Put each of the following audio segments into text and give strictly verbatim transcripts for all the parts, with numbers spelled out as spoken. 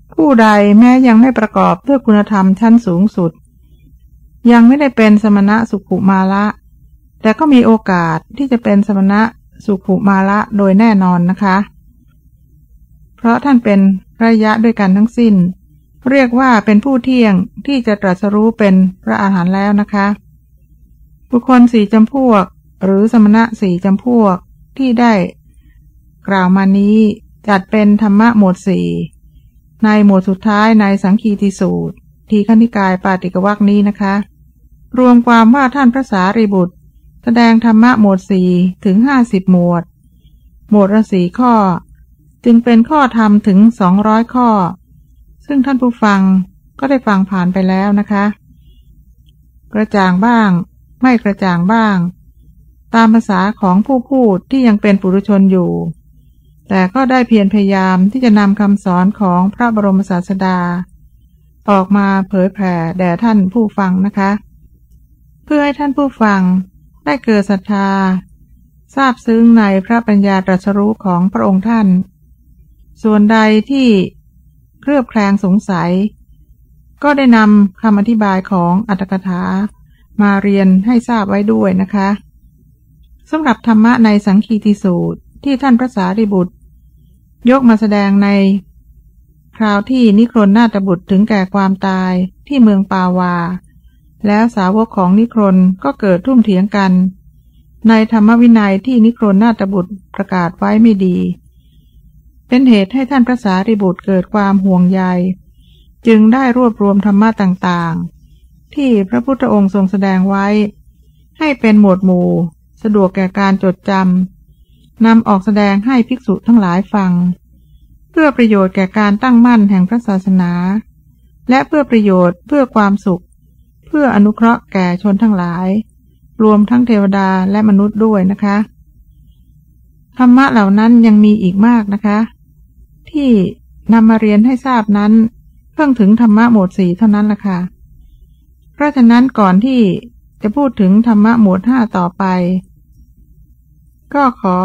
ผู้ใดแม้ยังไม่ประกอบด้วยคุณธรรมชั้นสูงสุดยังไม่ได้เป็นสมณะสุขุมาละแต่ก็มีโอกาสที่จะเป็นสมณะสุขุมาละโดยแน่นอนนะคะเพราะท่านเป็นระยะด้วยกันทั้งสิ้นเรียกว่าเป็นผู้เที่ยงที่จะตรัสรู้เป็นพระอรหันต์แล้วนะคะบุคคลสี่จำพวกหรือสมณะสี่จำพวกที่ได้กล่าวมานี้จัดเป็นธรรมะหมวดสี่ในหมวดสุดท้ายในสังคีติสูตรทีฆนิกายปาติกวรรคนี้นะคะรวมความว่าท่านพระสารีบุตรแสดงธรรมะหมวดสี่ถึงห้าสิบหมวดหมวดละสี่ข้อจึงเป็นข้อธรรมถึงสองร้อยข้อซึ่งท่านผู้ฟังก็ได้ฟังผ่านไปแล้วนะคะกระจ่างบ้างไม่กระจ่างบ้างตามภาษาของผู้พูดที่ยังเป็นปุถุชนอยู่แต่ก็ได้เพียรพยายามที่จะนำคำสอนของพระบรมศาสดาออกมาเผยแผ่แด่ท่านผู้ฟังนะคะเพื่อให้ท่านผู้ฟังได้เกิดศรัทธาทราบซึ้งในพระปัญญาตรัสรู้ของพระองค์ท่านส่วนใดที่เคลือบแคลงสงสัยก็ได้นำคำอธิบายของอรรถกถามาเรียนให้ทราบไว้ด้วยนะคะสำหรับธรรมะในสังคีติสูตรที่ท่านพระสารีบุตรยกมาแสดงในคราวที่นิครนนาถบุตรถึงแก่ความตายที่เมืองปาวาแล้วสาวกของนิครนก็เกิดทุ่มเถียงกันในธรรมวินัยที่นิครนนาถบุตรประกาศไว้ไม่ดีเป็นเหตุให้ท่านพระสารีบุตรเกิดความห่วงใยจึงได้รวบรวมธรรมะต่างๆที่พระพุทธองค์ทรงแสดงไว้ให้เป็นหมวดหมู่สะดวกแก่การจดจำนำออกแสดงให้ภิกษุทั้งหลายฟังเพื่อประโยชน์แก่การตั้งมั่นแห่งพระศาสนาและเพื่อประโยชน์เพื่อความสุขเพื่ออนุเคราะห์แก่ชนทั้งหลายรวมทั้งเทวดาและมนุษย์ด้วยนะคะธรรมะเหล่านั้นยังมีอีกมากนะคะที่นำมาเรียนให้ทราบนั้นเพิ่งถึงธรรมะหมวดสี่เท่านั้นล่ะค่ะเพราะฉะนั้นก่อนที่จะพูดถึงธรรมะหมวดห้าต่อไปก็ขอ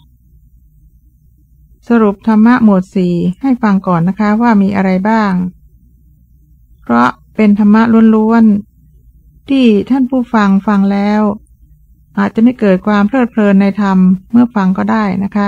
สรุปธรรมะหมวดสี่ให้ฟังก่อนนะคะว่ามีอะไรบ้างเพราะเป็นธรรมะล้วนๆที่ท่านผู้ฟังฟังแล้วอาจจะไม่เกิดความเพลิดเพลินในธรรมเมื่อฟังก็ได้นะคะ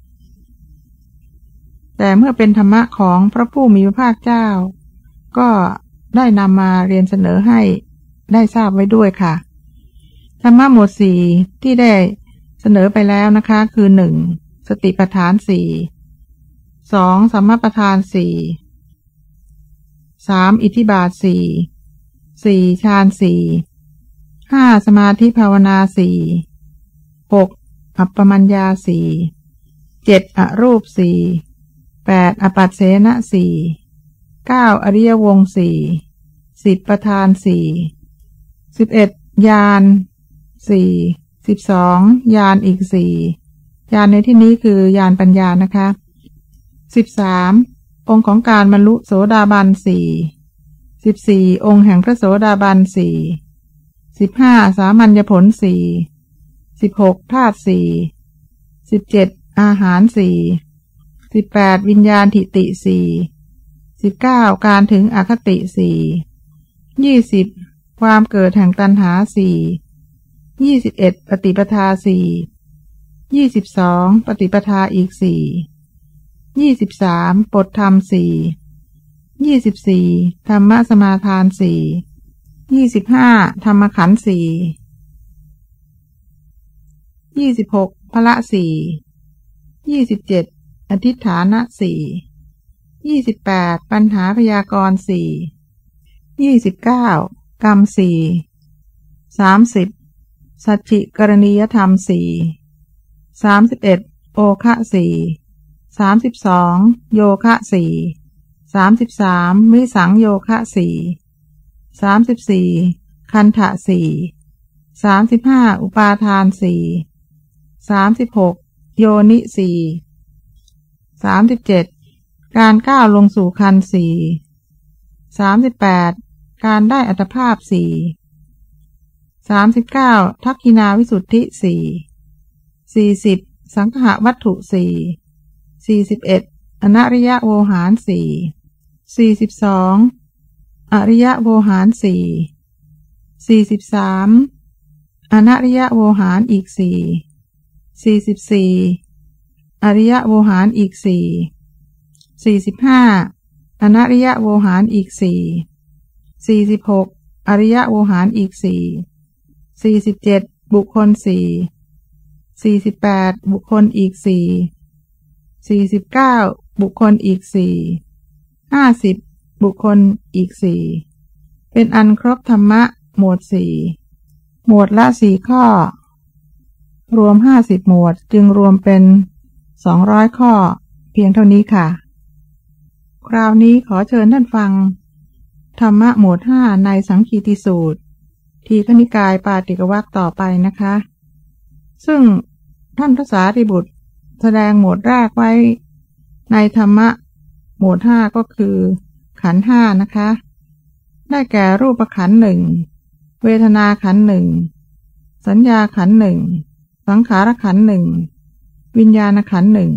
แต่เมื่อเป็นธรรมะของพระผู้มีพระภาคเจ้าก็ได้นำมาเรียนเสนอให้ได้ทราบไว้ด้วยค่ะธรรมะหมวดสี่ที่ได้เสนอไปแล้วนะคะคือหนึ่งสติปัฏฐานสี่สองสัมมาปัฏฐานสี่สามอิทธิบาทสี่สี่ฌานสี่ห้าสมาธิภาวนาสี่หกอัปปมัญญาสี่เจ็ดอรูปสี่แปดอปัสเสนะสี่เก้าอริยวงค์สี่สิบประธานสี่สิบเอ็ดญาณสี่สิบสองญาณอีกสี่ญาณในที่นี้คือญาณปัญญานะคะสิบสามองค์ของการบรรลุโสดาบันสี่สิบสี่องค์แห่งพระโสดาบันสี่สิบห้าสามัญญผลสี่สิบหกธาตุสี่สิบเจ็ดอาหารสี่สิบแปดวิญญาณทิติสี่สิบเก้าการถึงอคติสี่ยี่สิบความเกิดแห่งตัณหาสี่ยี่สิบเอ็ดปฏิปทาสี่ยี่สิบสองปฏิปทาอีกสี่ยี่สิบสามปฏธรรมสี่ยี่สิบสี่ธรรมสมาทานสี่ยี่สิบห้าธรรมขันธ์สี่ยี่สิบหกพละสี่ยี่สิบเจ็ดอธิฐานะสี่ยี่สิบแปดปัญหาพยากรณ์สี่ยี่สิบเก้ากรรมสี่สามสิบสัจฉิกรณียธรรมสี่สามสิบเอ็ดโอคะสี่สามสิบสองโยคะสี่สามสิบสามวิสังโยคะสี่สามสิบสี่คันธะสี่สามสิบห้าอุปาทานสี่สามสิบหกโยนิสี่สามสิบเจ็ดการก้าวลงสู่คันสี่สามสิบแปดการได้อัตภาพสี่สามสิบเก้าทักขินาวิสุทธิสี่สี่สิบสังฆะวัตถุสี่สี่สิบเอ็ดอนัริยโวหารสี่สี่สิบสองอริยโวหารสี่สี่สิบสามอนัริยโวหารอีกสี่สี่สิบสี่อริยโวหารอีกสี่สี่สิบห้าอนัริยโวหารอีกสี่สี่สิบหกอริยโวหารอีกสี่สี่สิบเจ็ดบุคคลสี่สี่สิบแปดบุคคลอีกสี่สี่สิบเก้าบุคคลอีกสี่ห้าสิบบุคคลอีกสี่เป็นอันครบธรรมะหมวดสี่หมวดละสี่ข้อรวมห้าสิบหมวดจึงรวมเป็นสองร้อยข้อเพียงเท่านี้ค่ะคราวนี้ขอเชิญท่านฟังธรรมะหมวดห้าในสังคีติสูตรทีฆนิกายปาติกวรรคต่อไปนะคะซึ่งท่านพระสารีบุตรแสดงหมวดแรกไว้ในธรรมะหมวดห้าก็คือขันธ์ห้านะคะได้แก่รูปขันธ์หนึ่งเวทนาขันธ์หนึ่งสัญญาขันธ์หนึ่งสังขารขันธ์หนึ่งวิญญาณขันธ์หนึ่ง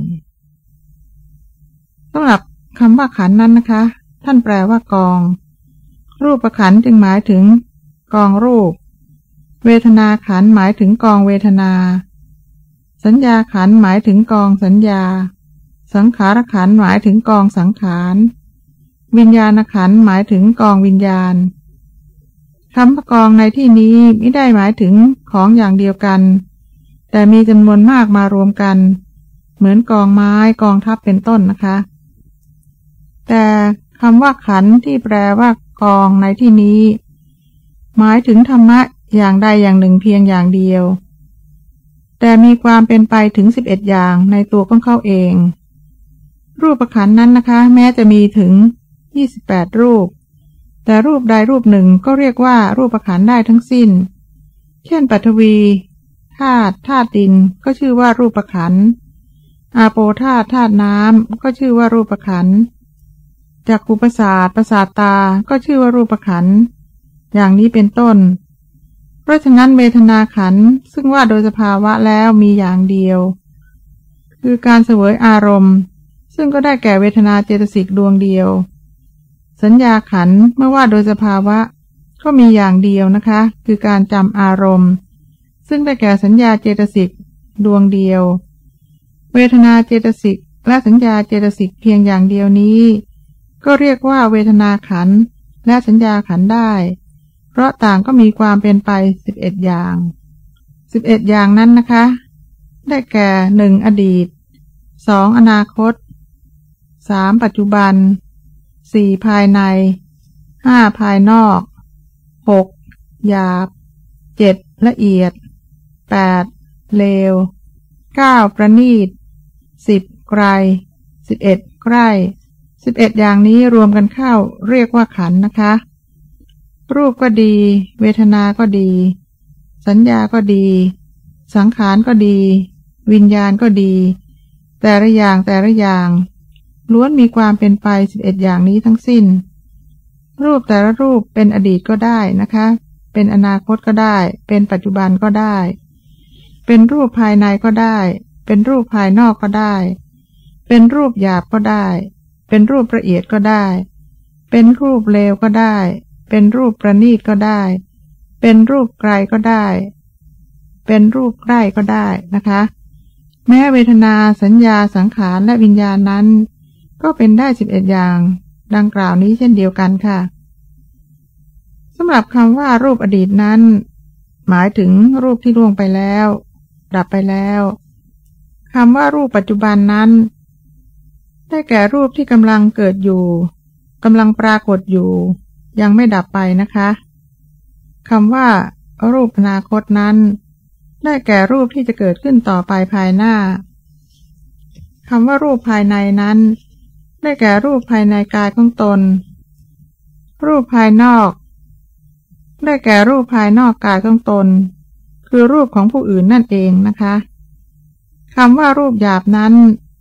สำหรับคำว่าขันธ์นั้นนะคะท่านแปลว่ากองรูปขันธ์จึงหมายถึงกองรูปเวทนาขันธ์หมายถึงกองเวทนาสัญญาขันธ์หมายถึงกองสัญญาสังขารขันธ์หมายถึงกองสังขารวิญญาณขันธ์หมายถึงกองวิญญาณคำว่ากองในที่นี้ไม่ได้หมายถึงของอย่างเดียวกันแต่มีจำนวนมากมารวมกันเหมือนกองไม้กองทัพเป็นต้นนะคะแต่คำว่าขันธ์ที่แปลว่ากองในที่นี้หมายถึงธรรมะอย่างใดอย่างหนึ่งเพียงอย่างเดียวแต่มีความเป็นไปถึงสิบเอ็ดอย่างในตัวของเขาเองรูปขันธ์นั้นนะคะแม้จะมีถึงยี่สิบแปดรูปแต่รูปใดรูปหนึ่งก็เรียกว่ารูปขันธ์ได้ทั้งสิ้นเช่นปฐวีธาตุธาตุดินก็ชื่อว่ารูปขันธ์อาโปธาตุธาตุน้ำก็ชื่อว่ารูปขันธ์จักขุประสาทประสาทตาก็ชื่อว่ารูปขันธ์อย่างนี้เป็นต้นเพราะฉะนั้นเวทนาขันธ์ซึ่งว่าโดยสภาวะแล้วมีอย่างเดียวคือการเสวยอารมณ์ซึ่งก็ได้แก่เวทนาเจตสิกดวงเดียวสัญญาขันธ์เมื่อว่าโดยสภาวะก็มีอย่างเดียวนะคะคือการจำอารมณ์ซึ่งได้แก่สัญญาเจตสิกดวงเดียวเวทนาเจตสิกและสัญญาเจตสิกเพียงอย่างเดียวนี้ก็เรียกว่าเวทนาขันธ์และสัญญาขันธ์ได้เพราะต่างก็มีความเป็นไปสิบเอ็ดอย่างสิบเอ็ดอย่างนั้นนะคะได้แก่หนึ่งอดีตสองอนาคตสามปัจจุบันสี่ภายในห้าภายนอกหกหยาบเจ็ดละเอียดแปดเลวเก้าประณีตสิบไกลสิบเอ็ดใกล้สิบเอ็ดอย่างนี้รวมกันเข้าเรียกว่าขันธ์นะคะรูปก็ดีเวทนาก็ดีสัญญาก็ดีสังขารก็ดีวิญญาณก็ดีแต่ละอย่างแต่ละอย่างล้วนมีความเป็นไปสิบเอ็ดอย่างนี้ทั้งสิ้นรูปแต่ละรูปเป็นอดีตก็ได้นะคะเป็นอนาคตก็ได้เป็นปัจจุบันก็ได้เป็นรูปภายในก็ได้เป็นรูปภายนอกก็ได้เป็นรูปหยาบก็ได้เป็นรูปละเอียดก็ได้เป็นรูปเลวก็ได้เป็นรูปประณีตก็ได้เป็นรูปไกลก็ได้เป็นรูปใกล้ก็ได้นะคะแม้เวทนาสัญญาสังขารและวิญญาณนั้นก็เป็นได้สิบเอ็ดอย่างดังกล่าวนี้เช่นเดียวกันค่ะสำหรับคำว่ารูปอดีตนั้นหมายถึงรูปที่ล่วงไปแล้วดับไปแล้วคำว่ารูปปัจจุบันนั้นได้แก่รูปที่กำลังเกิดอยู่กำลังปรากฏอยู่ยังไม่ดับไปนะคะคำว่ารูปอนาคตนั้นได้แก่รูปที่จะเกิดขึ้นต่อไปภายหน้าคำว่ารูปภายในนั้นได้แก่รูปภายในกายของตนรูปภายนอกได้แก่รูปภายนอกกายของตนคือรูปของผู้อื่นนั่นเองนะคะคำว่ารูปหยาบนั้น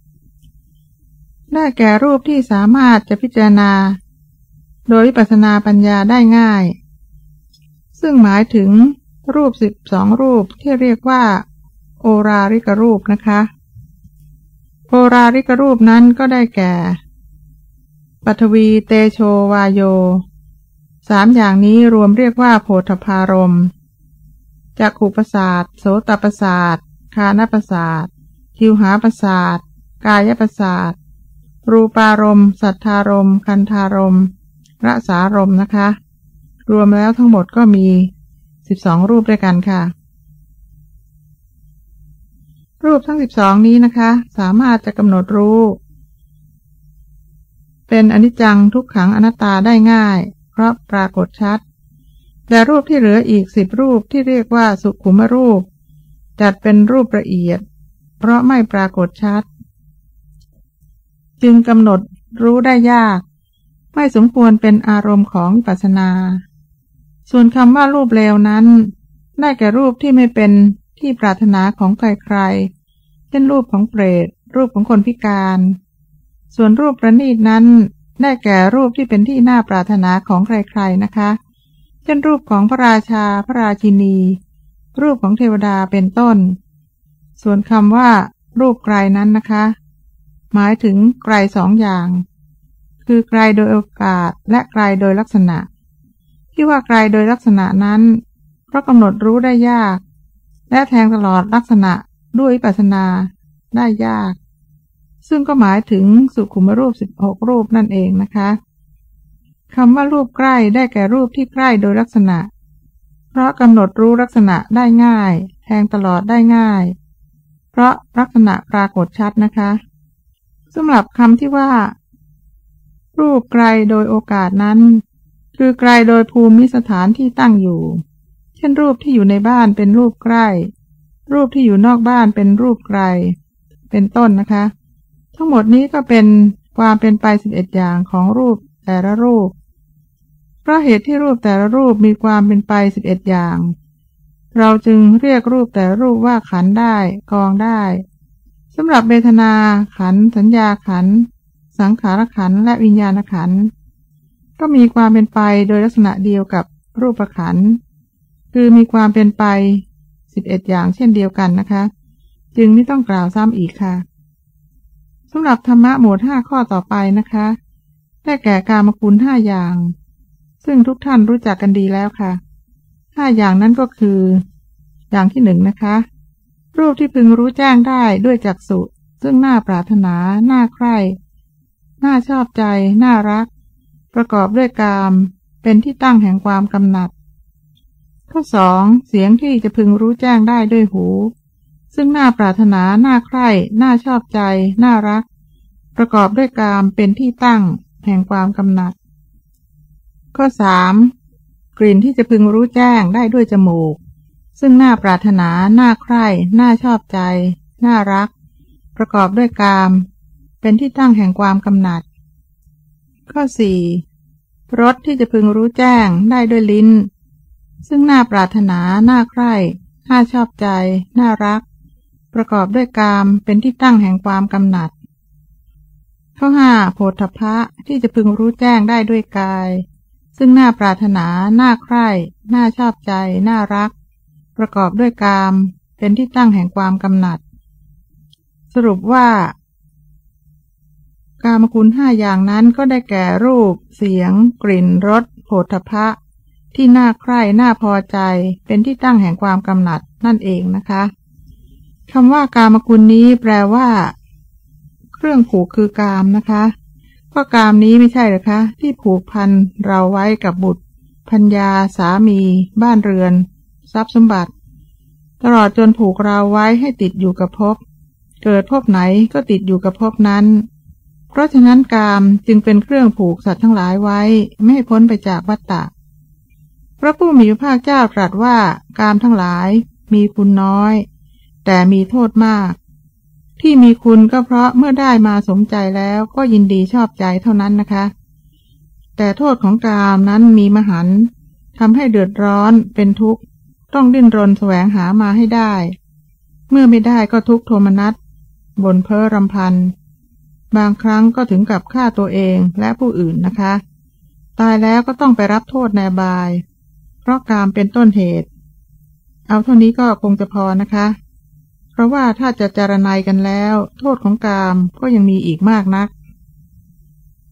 ได้แก่รูปที่สามารถจะพิจารณาโดยวิปัสสนาปัญญาได้ง่ายซึ่งหมายถึงรูปสิบสองรูปที่เรียกว่าโอราริกรูปนะคะโอราริกรูปนั้นก็ได้แก่ปฐวีเตโชวาโยสามอย่างนี้รวมเรียกว่าโผฏฐัพพารมณ์จักขุประสาทโสตประสาทฆานประสาทชิวหาประสาทกายประสาทรูปารมณ์สัทธารมณ์คันธารมณ์รสารมณ์นะคะรวมแล้วทั้งหมดก็มีสิบสองรูปด้วยกันค่ะรูปทั้งสิบสองนี้นะคะสามารถจะกำหนดรู้เป็นอนิจจังทุกขังอนัตตาได้ง่ายเพราะปรากฏชัดแต่รูปที่เหลืออีกสิบรูปที่เรียกว่าสุขุมรูปจัดเป็นรูปละเอียดเพราะไม่ปรากฏชัดจึงกำหนดรู้ได้ยากไม่สมควรเป็นอารมณ์ของวิปัสสนาส่วนคำว่ารูปเลวนั้นได้แก่รูปที่ไม่เป็นที่ปรารถนาของใครๆเช่นรูปของเปรตรูปของคนพิการส่วนรูปประณีตนั้นได้แก่รูปที่เป็นที่น่าปรารถนาของใครๆนะคะเช่นรูปของพระราชาพระราชินีรูปของเทวดาเป็นต้นส่วนคำว่ารูปไกลนั้นนะคะหมายถึงไกลสองอย่างคือไกลโดยโอกาสและไกลโดยลักษณะที่ว่าไกลโดยลักษณะนั้นเพราะกำหนดรู้ได้ยากและแทงตลอดลักษณะด้วยวิปัสสนาได้ยากซึ่งก็หมายถึงสุขุมรูปสิบหกรูปนั่นเองนะคะคำว่ารูปใกล้ได้แก่รูปที่ใกล้โดยลักษณะเพราะกำหนดรู้ลักษณะได้ง่ายแทงตลอดได้ง่ายเพราะลักษณะปรากฏชัดนะคะสำหรับคำที่ว่ารูปไกลโดยโอกาสนั้นคือไกลโดยภูมิสถานที่ตั้งอยู่เช่นรูปที่อยู่ในบ้านเป็นรูปใกล้รูปที่อยู่นอกบ้านเป็นรูปไกลเป็นต้นนะคะทั้งหมดนี้ก็เป็นความเป็นไปสิบเอ็ดอย่างของรูปแต่ละรูปเพราะเหตุที่รูปแต่ละรูปมีความเป็นไปสิบเอ็ดอย่างเราจึงเรียกรูปแต่ละรูปว่าขันธ์ได้กองได้สำหรับเวทนาขันธ์สัญญาขันธ์สังขารขันธ์และวิญญาณขันธ์ก็มีความเป็นไปโดยลักษณะเดียวกับรูปขันธ์คือมีความเป็นไปสิบเอ็ดอย่างเช่นเดียวกันนะคะจึงไม่ต้องกล่าวซ้ำอีกค่ะสำหรับธรรมะหมวดห้าข้อต่อไปนะคะได้แก่กามคุณห้าอย่างซึ่งทุกท่านรู้จักกันดีแล้วค่ะห้าอย่างนั้นก็คืออย่างที่หนึ่งนะคะรูปที่พึงรู้แจ้งได้ด้วยจักษุซึ่งน่าปรารถนาน่าใคร่น่าชอบใจน่ารักประกอบด้วยกามเป็นที่ตั้งแห่งความกำหนัดข้อสองเสียงที่จะพึงรู้แจ้งได้ด้วยหูซึ่งน่าปรารถนาน่าใคร่น่าชอบใจน่ารักประกอบด้วยกามเป็นที่ตั้งแห่งความกำหนัดข้อสามกลิ่นที่จะพึงรู้แจ้งได้ด้วยจมูกซึ่งน่าปรารถนาน่าใคร่น่าชอบใจน่ารักประกอบด้วยกามเป็นที่ตั้งแห่งความกำหนัดข้อสี่รสที่จะพึงรู้แจ้งได้ด้วยลิ้นซึ่งน่าปรารถนาน่าใคร่น่าชอบใจน่ารักประกอบด้วยกามเป็นที่ตั้งแห่งความกำหนัดข้อห้าโผฏฐัพพะที่จะพึงรู้แจ้งได้ด้วยกายซึ่งน่าปรารถนาน่าใคร่น่าชอบใจน่ารักประกอบด้วยกามเป็นที่ตั้งแห่งความกำหนัดสรุปว่ากามคุณห้าอย่างนั้นก็ได้แก่รูปเสียงกลิ่นรสโผฏฐัพพะที่น่าใคร่น่าพอใจเป็นที่ตั้งแห่งความกำหนัดนั่นเองนะคะคำว่ากามคุณนี้แปลว่าเครื่องผูกคือกามนะคะก็กามนี้ไม่ใช่หรือคะที่ผูกพันเราไว้กับบุตรภรรยาสามีบ้านเรือนทรัพย์สมบัติตลอดจนผูกเราไว้ให้ติดอยู่กับภพเกิดภพไหนก็ติดอยู่กับภพนั้นเพราะฉะนั้นกามจึงเป็นเครื่องผูกสัตว์ทั้งหลายไว้ไม่ให้พ้นไปจากวัฏฏะพระผู้มีพระภาคเจ้าตรัสว่ากามทั้งหลายมีคุณน้อยแต่มีโทษมากที่มีคุณก็เพราะเมื่อได้มาสมใจแล้วก็ยินดีชอบใจเท่านั้นนะคะแต่โทษของกามนั้นมีมหันต์ทำให้เดือดร้อนเป็นทุกข์ต้องดิ้นรนแสวงหามาให้ได้เมื่อไม่ได้ก็ทุกข์โทมนัสบ่นเพ้อรำพันบางครั้งก็ถึงกับฆ่าตัวเองและผู้อื่นนะคะตายแล้วก็ต้องไปรับโทษในอบายเพราะกามเป็นต้นเหตุเอาเท่านี้ก็คงจะพอนะคะเพราะว่าถ้าจะจารณัยกันแล้วโทษของกามก็ยังมีอีกมากนัก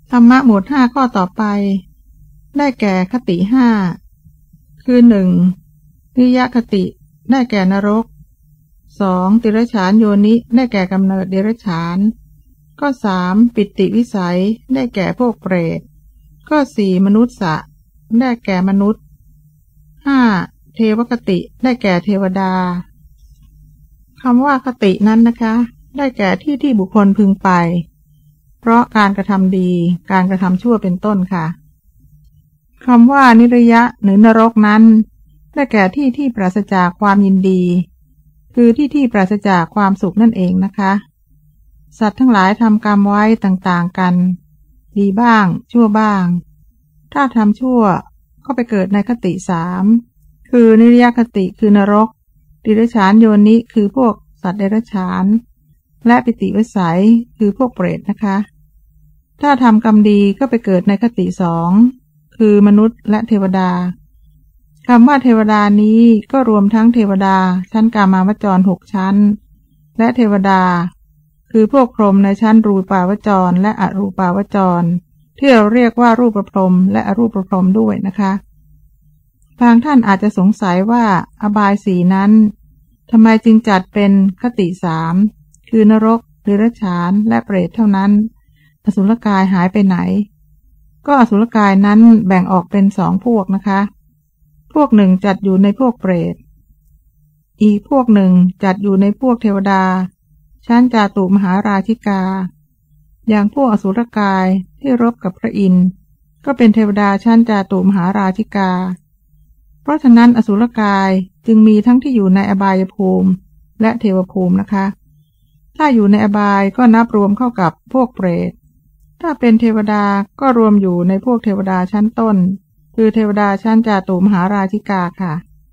ธรรมะหมวดห้าข้อต่อไปได้แก่คติห้าคือหนึ่งนิยคติได้แก่นรกสองติรฉานโยนิได้แก่กำเนิดเดรัจฉานข้อสามปิติวิสัยได้แก่พวกเปรตข้อสี่มนุษย์สะได้แก่มนุษย์ห้าเทวคติได้แก่เทวดาคำว่าคตินั้นนะคะได้แก่ที่ที่บุคคลพึงไปเพราะการกระทำดีการกระทำชั่วเป็นต้นค่ะคำว่านิรยะหรือนรกนั้นได้แก่ที่ที่ปราศจากความยินดีคือที่ที่ปราศจากความสุขนั่นเองนะคะสัตว์ทั้งหลายทำกรรมไว้ต่างๆกันดีบ้างชั่วบ้างถ้าทำชั่วก็ไปเกิดในคติสามคือนิรยคติคือนรกติรฉานโยนิคือพวกสัตว์เดรัจฉานและปิติวิสัยคือพวกเปรตนะคะถ้าทำกรรมดีก็ไปเกิดในคติสองคือมนุษย์และเทวดาคำว่าเทวดานี้ก็รวมทั้งเทวดาชั้นกามาวจรหกชั้นและเทวดาคือพวกพรหมในชั้นรูปาวจรและอรูปาวจรที่เราเรียกว่ารูปพรหมและอรูปพรหมด้วยนะคะบางท่านอาจจะสงสัยว่าอบายสีนั้นทำไมจึงจัดเป็นคติสามคือนรกเดรัจฉานและเปรตเท่านั้นอสุรกายหายไปไหนก็อสุรกายนั้นแบ่งออกเป็นสองพวกนะคะพวกหนึ่งจัดอยู่ในพวกเปรตอีกพวกหนึ่งจัดอยู่ในพวกเทวดาชั้นจาตุมหาราชิกาอย่างพวกอสุรกายที่รบกับพระอินทร์ก็เป็นเทวดาชั้นจาตุมหาราชิกาเพราะฉะนั้นอสุรกายจึงมีทั้งที่อยู่ในอบายภูมิและเทวภูมินะคะถ้าอยู่ในอบายก็นับรวมเข้ากับพวกเปรตถ้าเป็นเทวดาก็รวมอยู่ในพวกเทวดาชั้นต้นคือเทวดาชั้นจาตุมหาราชิกาค่ะ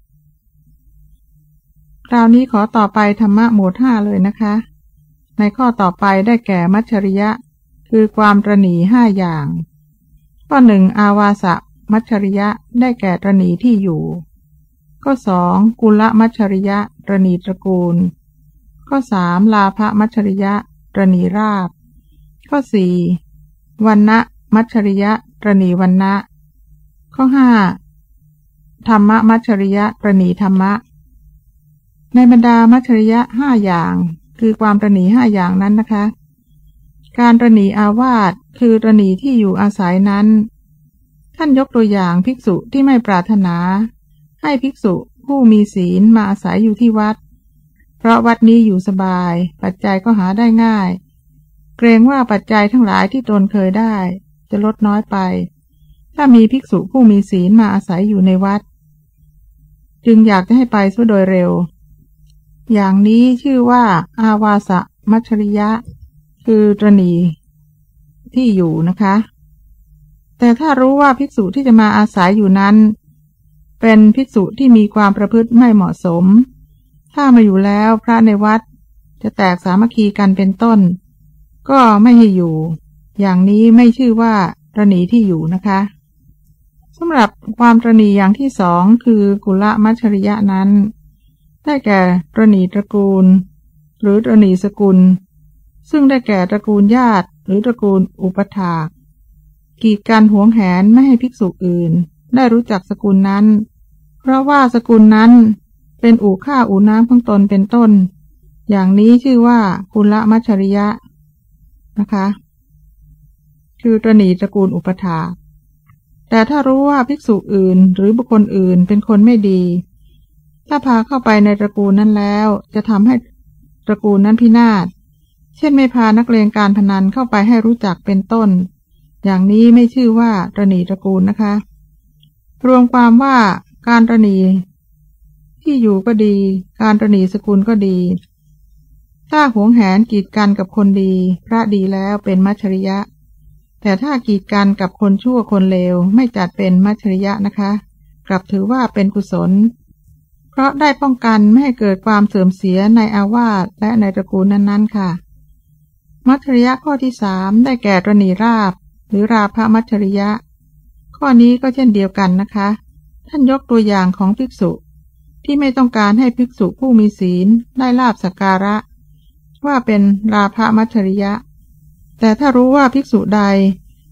คราวนี้ขอต่อไปธรรมะหมวดห้าเลยนะคะในข้อต่อไปได้แก่มัจฉริยะคือความตระหนี่ห้าอย่างข้อหนึ่งอาวาสมัจฉริยะได้แก่ตระหนี่ที่อยู่ข้อสองกุลมัจฉริยะตระหนี่ตระกูลข้อสามลาภมัจฉริยะตระหนี่ราภข้อสี่วรรณมัจฉริยะตระหนี่วรรณะข้อห้าธรรมมัจฉริยะตระหนี่ธรรมะในบรรดามัจฉริยะห้าอย่างคือความตระหนี่ห้าอย่างนั้นนะคะการตระหนี่อาวาสคือตระหนี่ที่อยู่อาศัยนั้นท่านยกตัวอย่างภิกษุที่ไม่ปรารถนาให้ภิกษุผู้มีศีลมาอาศัยอยู่ที่วัดเพราะวัดนี้อยู่สบายปัจจัยก็หาได้ง่ายเกรงว่าปัจจัยทั้งหลายที่ตนเคยได้จะลดน้อยไปถ้ามีภิกษุผู้มีศีลมาอาศัยอยู่ในวัดจึงอยากจะให้ไปซะโดยเร็วอย่างนี้ชื่อว่าอาวาสมัจฉริยะคือตระหนี่ที่อยู่นะคะแต่ถ้ารู้ว่าภิกษุที่จะมาอาศัยอยู่นั้นเป็นภิกษุที่มีความประพฤติไม่เหมาะสมถ้ามาอยู่แล้วพระในวัดจะแตกสามัคคีกันเป็นต้นก็ไม่ให้อยู่อย่างนี้ไม่ชื่อว่าตระหนี่ที่อยู่นะคะสำหรับความตระหนี่อย่างที่สองคือกุลมัจฉริยะนั้นได้แก่ตระหนี่ตระกูลหรือตระหนี่สกุลซึ่งได้แก่ตระกูลญาติหรือตระกูลอุปถากกีดกันหวงแหนไม่ให้ภิกษุอื่นได้รู้จักสกุลนั้นเพราะว่าสกุลนั้นเป็นอู่ข้าอู่น้ำของตนเป็นต้นอย่างนี้ชื่อว่ากุลมัจฉริยะนะคะคือตระหนี่ตระกูลอุปถากแต่ถ้ารู้ว่าภิกษุอื่นหรือบุคคลอื่นเป็นคนไม่ดีถ้าพาเข้าไปในตระกูลนั้นแล้วจะทำให้ตระกูลนั้นพินาศเช่นไม่พานักเลงการพนันเข้าไปให้รู้จักเป็นต้นอย่างนี้ไม่ชื่อว่าตระหนี่ตระกูลนะคะรวมความว่าการตระหนี่ที่อยู่ก็ดีการตระหนี่สกุลก็ดีถ้าหวงแหนกีดกันกับคนดีพระดีแล้วเป็นมัจฉริยะแต่ถ้ากีดกันกับคนชั่วคนเลวไม่จัดเป็นมัจฉริยะนะคะกลับถือว่าเป็นกุศลเพราะได้ป้องกันไม่ให้เกิดความเสื่อมเสียในอาวาสและในตระกูลนั้นๆค่ะมัจฉริยะข้อที่สามได้แก่ตระหนี่ราภหรือราภมัจฉริยะข้อนี้ก็เช่นเดียวกันนะคะท่านยกตัวอย่างของภิกษุที่ไม่ต้องการให้ภิกษุผู้มีศีลได้ลาภสักการะว่าเป็นราภมัจฉริยะแต่ถ้ารู้ว่าภิกษุใด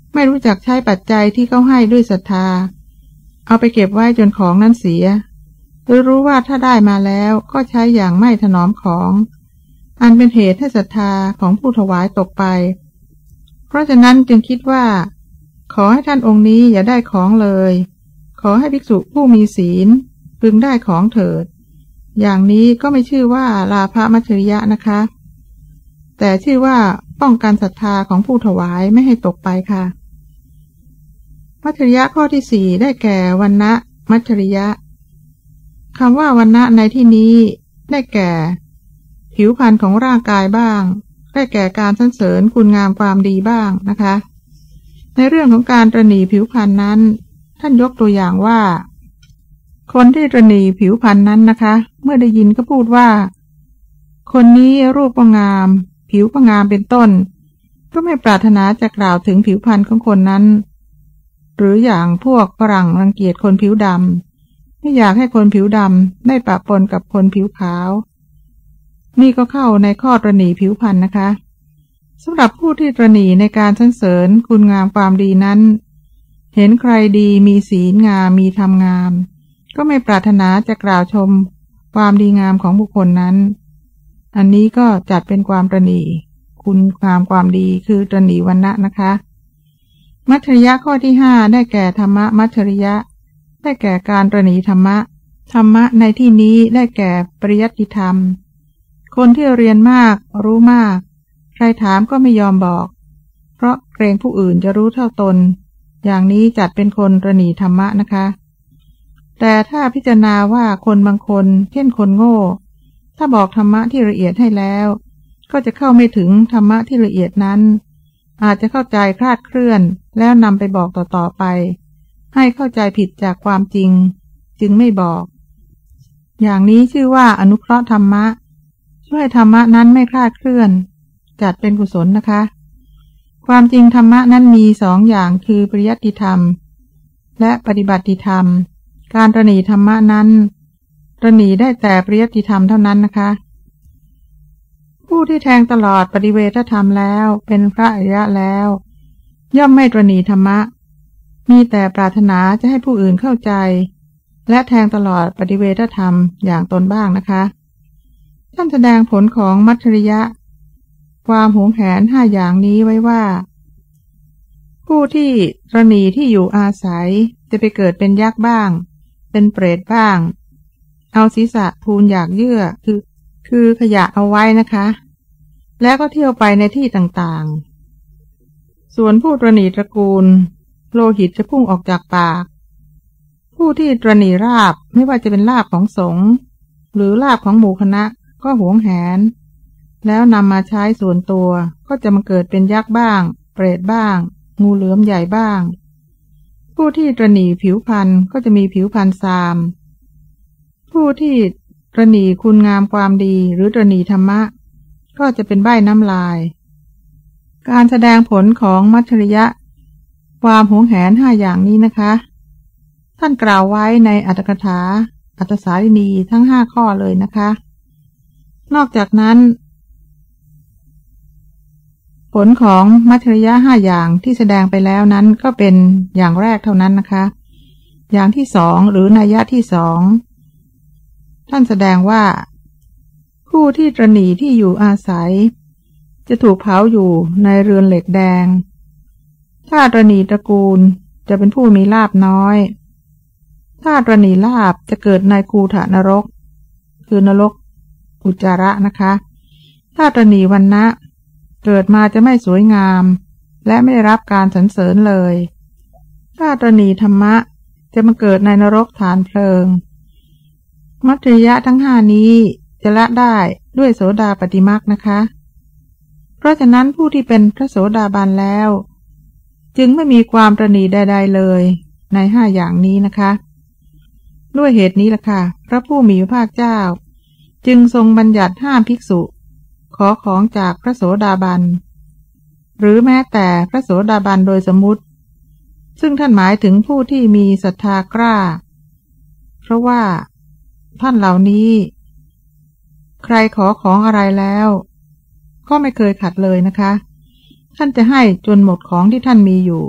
ไม่รู้จักใช้ปัจจัยที่เขาให้ด้วยศรัทธาเอาไปเก็บไว้จนของนั้นเสียหรือรู้ว่าถ้าได้มาแล้วก็ใช้อย่างไม่ถนอมของอันเป็นเหตุให้ศรัทธาของผู้ถวายตกไปเพราะฉะนั้นจึงคิดว่าขอให้ท่านองค์นี้อย่าได้ของเลยขอให้ภิกษุผู้มีศีลพึงได้ของเถิดอย่างนี้ก็ไม่ชื่อว่าลาภมัจฉริยะนะคะแต่ชื่อว่าป้องกันศรัทธาของผู้ถวายไม่ให้ตกไปค่ะมัจฉริยะข้อที่สี่ได้แก่วรรณะมัจฉริยะคำว่าวรรณะในที่นี้ได้แก่ผิวพรรณของร่างกายบ้างได้แก่การสรรเสริญคุณงามความดีบ้างนะคะในเรื่องของการตระหนี่ผิวพรรณนั้นท่านยกตัวอย่างว่าคนที่ตระหนี่ผิวพรรณนั้นนะคะเมื่อได้ยินก็พูดว่าคนนี้รูปก็งามผิวก็งามเป็นต้นก็ไม่ปรารถนาจะกล่าวถึงผิวพรรณของคนนั้นหรืออย่างพวกฝรั่งรังเกียจคนผิวดำไม่อยากให้คนผิวดำได้ปะปนกับคนผิวขาวนี่ก็เข้าในข้อตระหนี่ผิวพรรณนะคะสำหรับผู้ที่ตระหนี่ในการสรรเสริญคุณงามความดีนั้นเห็นใครดีมีศีลงามมีธรรมงามก็ไม่ปรารถนาจะกล่าวชมความดีงามของบุคคลนั้นอันนี้ก็จัดเป็นความตระหนี่คุณงามความดีคือตระหนี่วรรณะนะคะมัจฉริยะข้อที่ห้าได้แก่ธรรมะมัจฉริยะได้แก่การตระหนี่ธรรมะธรรมะในที่นี้ได้แก่ปริยัติธรรมคนที่เรียนมากรู้มากใครถามก็ไม่ยอมบอกเพราะเกรงผู้อื่นจะรู้เท่าตนอย่างนี้จัดเป็นคนตระหนี่ธรรมะนะคะแต่ถ้าพิจารณาว่าคนบางคนเช่นคนโง่ถ้าบอกธรรมะที่ละเอียดให้แล้วก็จะเข้าไม่ถึงธรรมะที่ละเอียดนั้นอาจจะเข้าใจคลาดเคลื่อนแล้วนำไปบอกต่อๆไปให้เข้าใจผิดจากความจริงจึงไม่บอกอย่างนี้ชื่อว่าอนุเคราะห์ธรรมะช่วยธรรมะนั้นไม่คลาดเคลื่อนจัดเป็นกุศลนะคะความจริงธรรมะนั้นมีสองอย่างคือปริยัติธรรมและปฏิบัติธรรมการตระหนี่ธรรมะนั้นตระหนี่ได้แต่ปริยัติธรรมเท่านั้นนะคะผู้ที่แทงตลอดปฏิเวทธรรมแล้วเป็นพระอริยะแล้วย่อมไม่ตระหนี่ธรรมะมีแต่ปรารถนาจะให้ผู้อื่นเข้าใจและแทงตลอดปฏิเวทธรรมอย่างตนบ้างนะคะท่านแสดงผลของมัจฉริยะความหวงแหนห้าอย่างนี้ไว้ว่าผู้ที่ตระหนี่ที่อยู่อาศัยจะไปเกิดเป็นยักษ์บ้างเป็นเปรตบ้างเอาศีรษะทูลอยากเยื่อคือคือขยะเอาไว้นะคะแล้วก็เที่ยวไปในที่ต่างๆส่วนผู้ตระหนี่ตระกูลโลหิตจะพุ่งออกจากปากผู้ที่ตระหนี่ลาภไม่ว่าจะเป็นลาภของสงฆ์หรือลาภของหมู่คณะก็หวงแหนแล้วนำมาใช้ส่วนตัวก็จะมาเกิดเป็นยักษ์บ้างเปรตบ้างงูเหลือมใหญ่บ้างผู้ที่ตระหนี่ผิวพรรณก็จะมีผิวพรรณทรามผู้ที่ตระหนี่คุณงามความดีหรือตระหนี่ธรรมะก็จะเป็นใบ้น้ำลายการแสดงผลของมัจฉริยะความหวงแหนห้าอย่างนี้นะคะท่านกล่าวไว้ในอรรถกถาอัตถสาลินีทั้งห้าข้อเลยนะคะนอกจากนั้นผลของมัจฉริยะห้าอย่างที่แสดงไปแล้วนั้นก็เป็นอย่างแรกเท่านั้นนะคะอย่างที่สองหรือนัยยะที่สองท่านแสดงว่าผู้ที่ตระหนี่ที่อยู่อาศัยจะถูกเผาอยู่ในเรือนเหล็กแดงถ้าตระหนี่ตระกูลจะเป็นผู้มีลาภน้อยถ้าตระหนี่ลาภจะเกิดในคูฐนรกคือนรกอุจจาระนะคะถ้าตระหนี่วรรณะเกิดมาจะไม่สวยงามและไม่ได้รับการสรรเสริญเลยถ้าตระหนี่ธรรมะจะมาเกิดในนรกฐานเพลิงมัจฉริยะทั้งห้านี้จะละได้ด้วยโสดาปัตติมรรคนะคะเพราะฉะนั้นผู้ที่เป็นพระโสดาบันแล้วจึงไม่มีความตระหนี่ใดๆเลยในห้าอย่างนี้นะคะด้วยเหตุนี้ล่ะค่ะพระผู้มีพระภาคเจ้าจึงทรงบัญญัติห้ามภิกษุขอของจากพระโสดาบันหรือแม้แต่พระโสดาบันโดยสมมุติซึ่งท่านหมายถึงผู้ที่มีศรัทธากล้าเพราะว่าท่านเหล่านี้ใครขอของอะไรแล้วก็ไม่เคยขัดเลยนะคะท่านจะให้จนหมดของที่ท่านมีอยู่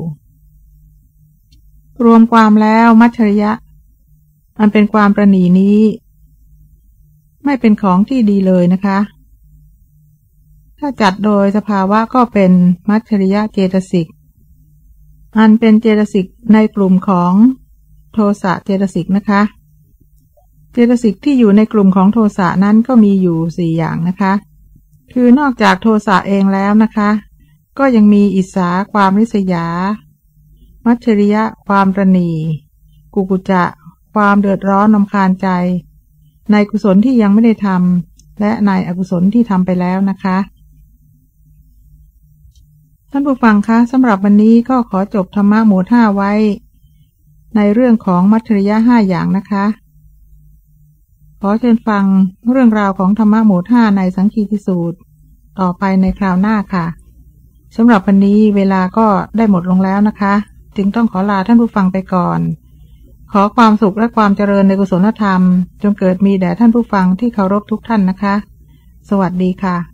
รวมความแล้วมัจฉริยะอันเป็นความประหนี่นี้ไม่เป็นของที่ดีเลยนะคะถ้าจัดโดยสภาวะก็เป็นมัจฉริยะเจตสิกอันเป็นเจตสิกในกลุ่มของโทสะเจตสิกนะคะเจตสิกที่อยู่ในกลุ่มของโทสะนั้นก็มีอยู่สี่อย่างนะคะคือนอกจากโทสะเองแล้วนะคะก็ยังมีอิสสาความริษยามัจฉริยะความตระหนี่กุกุจจะความเดือดร้อนรำคาญใจในกุศลที่ยังไม่ได้ทำและในอกุศลที่ทำไปแล้วนะคะท่านผู้ฟังคะสำหรับวันนี้ก็ขอจบธรรมะหมวดห้าไว้ในเรื่องของมัจฉริยะห้าอย่างนะคะขอเชิญฟังเรื่องราวของธรรมะหมวดห้าในสังคีติสูตรต่อไปในคราวหน้าค่ะสำหรับวันนี้เวลาก็ได้หมดลงแล้วนะคะจึงต้องขอลาท่านผู้ฟังไปก่อนขอความสุขและความเจริญในกุศลธรรมจงเกิดมีแด่ท่านผู้ฟังที่เคารพทุกท่านนะคะสวัสดีค่ะ